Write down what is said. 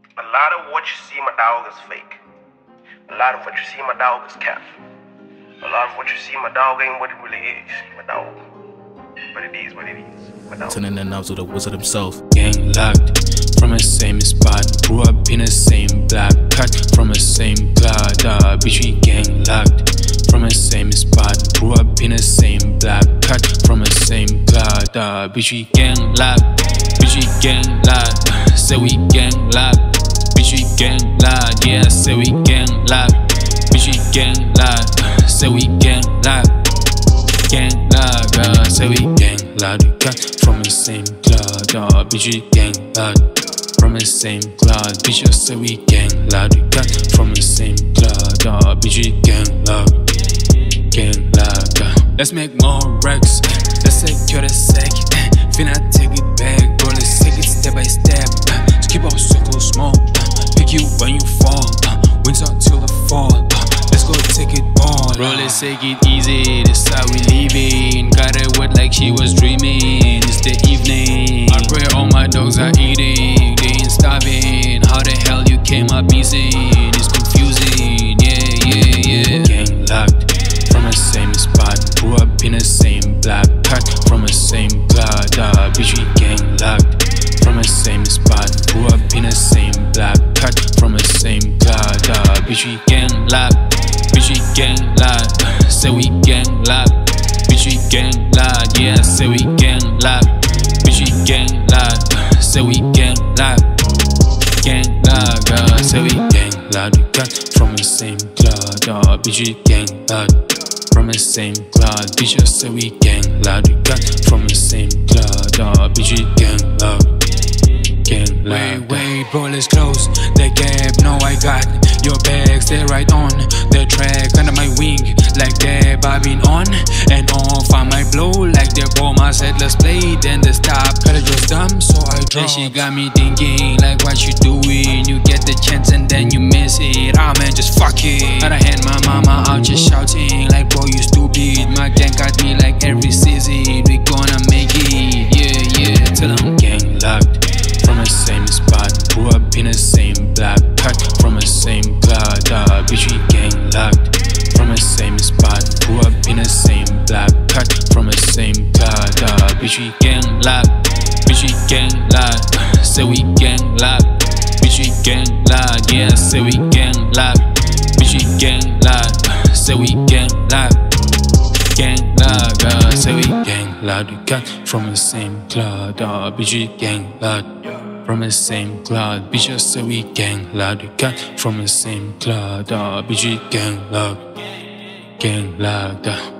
A lot of what you see, my dog, is fake. A lot of what you see, my dog, is cap. A lot of what you see, my dog, ain't what it really is, my dog. But it is what it is, my dog. Turning the knobs with the wizard himself. Gang locked from the same spot. Grew up in the same block. Cut from the same cloud. Bitch, we gang locked from the same spot. Grew up in the same block. Cut from the same cloud. Bitch, we gang locked. Bitch, we gang locked. Say we gang locked. Bitch, we gang locked. Yeah, say we gang locked. Bitch, we gang locked. Say we gang locked. Gang locked. Say we gang locked. We cut from the same cloud. Bitch, we gang locked from the same cloud. Bitch, I say we gang locked. We cut from the same cloud. Bitch, we gang locked. Gang locked. Let's make more racks. Let's secure the sack. Finna take it back. Bro, let's take it step by step. Skip out circle small. Pick you when you fall. Wings out till the fall. Let's go take it all. Bro, let's take it easy. This how we leaving. Got it wet like she was dreaming. It's the evening. I pray all my dogs are eating. They ain't starving. How the hell you came up missing? It's confusing. Yeah. Gang locked from the same spot. Grew up in the same block. Cut from the same cloud. Bitch, we gang locked from the same spot. Grew up in the same block. Cut from the same cloud. Bitch, we gang locked. Bitch, we gang locked. Say we gang locked. Bitch, we gang locked. Yeah, say we gang locked. Bitch, we gang locked. Say we gang locked. Gang locked. Say we gang locked. We cut from the same cloud. Bitch, we gang locked from the same cloud. Bitch, I say we gang locked. We cut from the same cloud. Bitch, we gang locked. Gang locked. Wait, bro, let's close the gap. No, I got your bags. They're right on the track under my wing, like they're bobbing on and off. I might blow like they're bomb. I said let's play, then they stop. Gotta just dumb, so I drop. She got me thinking like what you doing. You get the chance and then you miss it. Ah man, just fuck it. Other hand, my mama out just shouting like bro you stupid. My gang got me like every season. We gonna make it, yeah. Tell them gang locked from the same spot. Grew up in the same block. Cut from the same cloud. Bitch, we gang locked from the same spot. Grew up in the same block. Cut from the same cloud. Bitch, we gang locked. Bitch, we gang locked. Say we gang locked. Bitch, we gang locked. Yeah, say we gang locked. Bitch, we gang locked. Say we gang locked. Gang locked. Say we gang locked. We cut from the same cloud. Bitch, we gang locked from the same cloud. Bitch, I say we gang locked. We cut from the same cloud. Bitch, we gang locked. Gang locked.